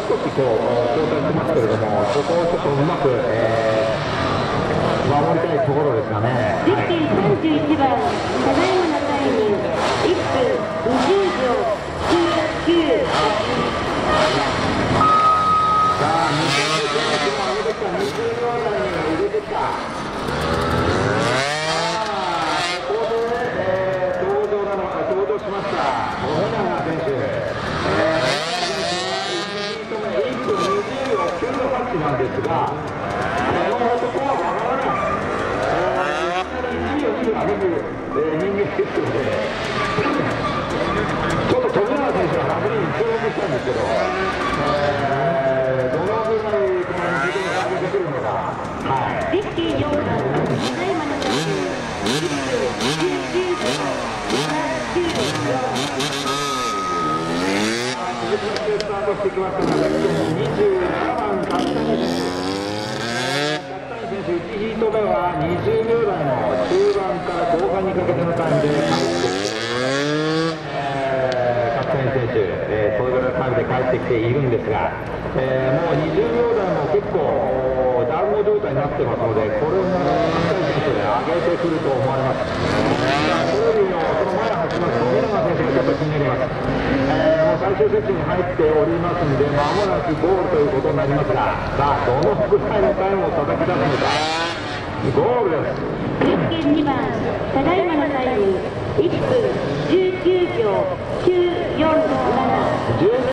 少しこう交代してますけれども、そこをちょっとうまく、守りたいところですがね。 ゼッケン31番、ただいまのタイム1分20秒99。 さあ、20秒上げてきた、20秒台に入れてきた。ここで、登場しました。小永選手。1分20秒98なんですが、もうそこは分からない。1秒2秒上げる人間ですので、ちょっと富永選手は楽に注目したんですけど、どのぐらいこの20秒上げてくるのか。 ゼッケン4番、ただいまのタイム1分19秒スタートしてきましたが、27番、勝谷選手、1ヒート目は20秒台の中盤から後半にかけてのタイムで帰ってきて、勝谷選手、それぐらいのタイムで帰ってきているんですが、もう20秒台も結構、ダウン状態になってますので、これも勝谷選手で上げてくると思われます。それよりも、その前走ります富永選手がちょっと気になります。もう最終セクションに入っておりますので、まもなくゴールということになりますが、さあ、どのくらいのタイムを叩き出すのか、ゴールです。 ゼッケン2番、ただいまのタイム1分19秒947。